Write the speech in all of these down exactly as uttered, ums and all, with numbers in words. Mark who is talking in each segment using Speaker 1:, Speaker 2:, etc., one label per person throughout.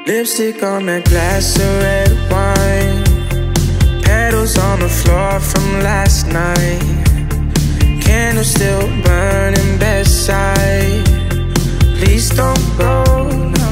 Speaker 1: Lipstick on that glass of red wine, petals on the floor from last night, candle still burning bedside. Please don't go, no.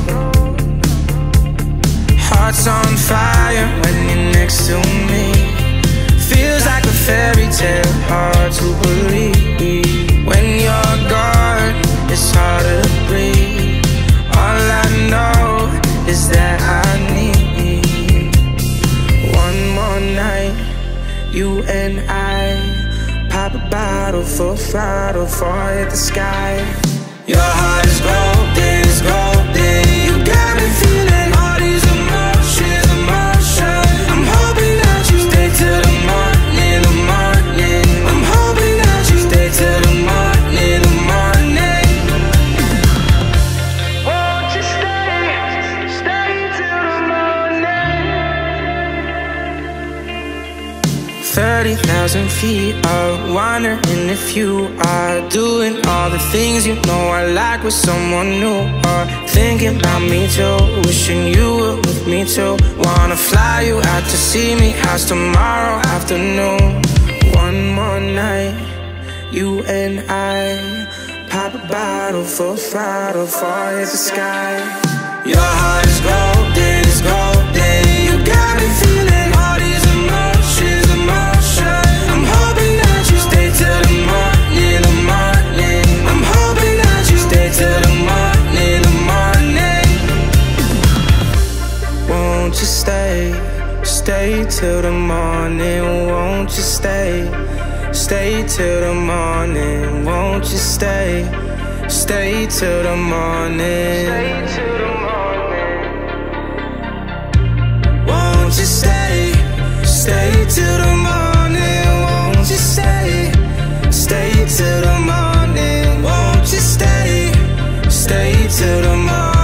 Speaker 1: Heart's on fire when you're next to me. Feels like a fairy tale, hard to believe. When you're gone, it's harder to breathe. All I know is that I need one more night, you and I. Pop a bottle for a throttle, fall at the sky. Your heart is golden, it's golden. You got me feeling all these emotions, emotions. I'm hoping that you stay till the morning, the morning. I'm hoping that you stay till the morning, the morning. Won't you stay, stay till the morning? Thirty thousand feet up, wondering if you are doing all the things you know I like with someone new, or thinking about me too, wishing you were with me too. Wanna fly you out to see me, house tomorrow afternoon. One more night, you and I. Pop a bottle for a throttle, fall at the sky. Your heart is golden, it's golden. You got me feeling all these emotions, emotions. I'm hoping that you stay till the morning, the morning. I'm hoping that you stay till the morning, the morning. Won't you stay, stay till the morning? Won't you stay, stay till the morning? Won't you stay, stay till the morning? Stay till the morning. Won't you stay, stay till the morning? Won't you stay, stay till the morning? Won't you stay, stay till the morning?